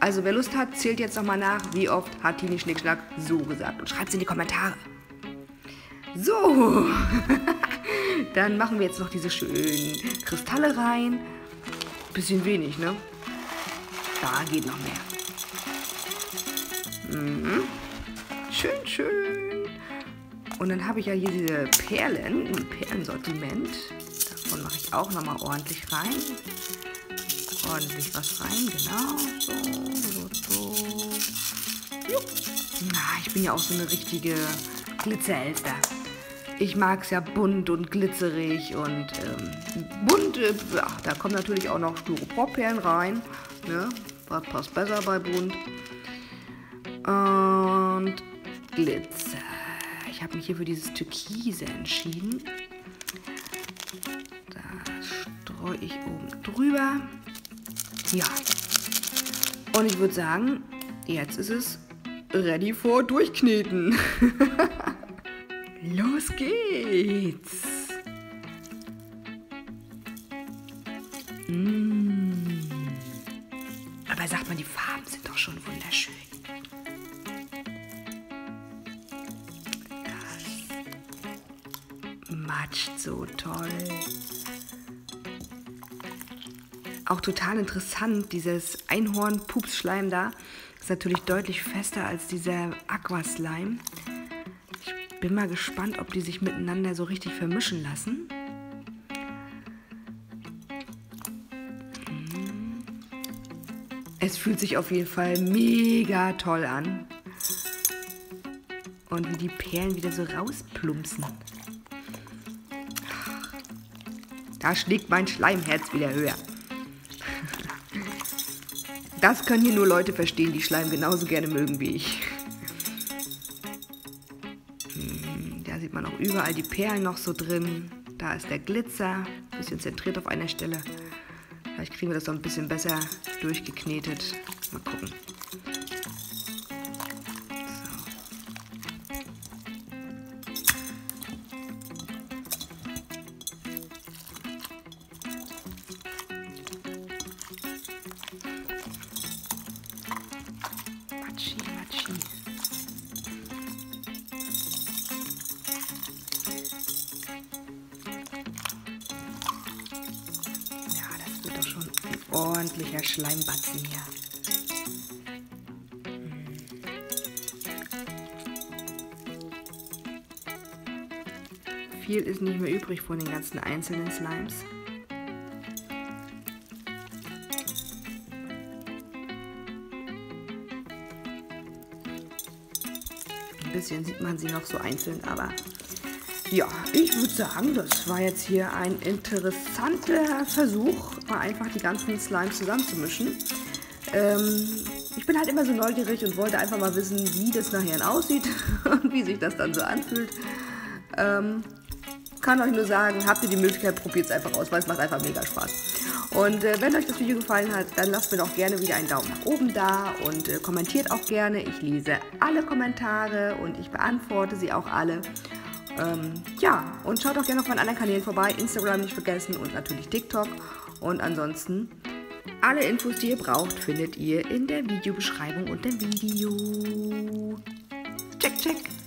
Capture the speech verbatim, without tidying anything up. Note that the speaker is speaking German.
Also wer Lust hat, zählt jetzt nochmal nach, wie oft hat Tini Schnickschnack so gesagt. Und schreibt es in die Kommentare. So, dann machen wir jetzt noch diese schönen Kristalle rein. Bisschen wenig, ne? Da geht noch mehr. Mhm. Schön, schön. Und dann habe ich ja hier diese Perlen im Perlensortiment. Davon mache ich auch nochmal ordentlich rein. Ordentlich was rein, genau. So, so, so. Jupp. Na, ich bin ja auch so eine richtige Glitzerelster. Ich mag es ja bunt und glitzerig und ähm, bunt, äh, ja, da kommen natürlich auch noch Styroporperlen rein. Ne? Was passt besser bei bunt? Und Glitzer. Ich habe mich hier für dieses Türkise entschieden. Da streue ich oben drüber. Ja. Und ich würde sagen, jetzt ist es ready for Durchkneten. Los geht's! Mmh. Aber sagt man, die Farben sind doch schon wunderschön. Das matscht so toll. Auch total interessant, dieses Einhorn-Pups-Schleim da ist natürlich deutlich fester als dieser Aquaslime. Bin mal gespannt, ob die sich miteinander so richtig vermischen lassen. Es fühlt sich auf jeden Fall mega toll an. Und wie die Perlen wieder so rausplumpsen. Da schlägt mein Schleimherz wieder höher. Das können hier nur Leute verstehen, die Schleim genauso gerne mögen wie ich. Da sieht man auch überall die Perlen noch so drin. Da ist der Glitzer, ein bisschen zentriert auf einer Stelle. Vielleicht kriegen wir das noch ein bisschen besser durchgeknetet. Mal gucken. So. Matschi, matschi. Ordentlicher Schleimbatzen hier. Viel ist nicht mehr übrig von den ganzen einzelnen Slimes. Ein bisschen sieht man sie noch so einzeln, aber ja, ich würde sagen, das war jetzt hier ein interessanter Versuch, mal einfach die ganzen Slimes zusammenzumischen. Ähm, ich bin halt immer so neugierig und wollte einfach mal wissen, wie das nachher aussieht und wie sich das dann so anfühlt. Ähm, kann euch nur sagen, habt ihr die Möglichkeit, probiert es einfach aus, weil es macht einfach mega Spaß. Und äh, wenn euch das Video gefallen hat, dann lasst mir doch gerne wieder einen Daumen nach oben da und äh, kommentiert auch gerne. Ich lese alle Kommentare und ich beantworte sie auch alle. Ähm, ja, und schaut auch gerne auf meinen anderen Kanälen vorbei, Instagram nicht vergessen und natürlich TikTok. Und ansonsten, alle Infos, die ihr braucht, findet ihr in der Videobeschreibung unter dem Video. Check, check!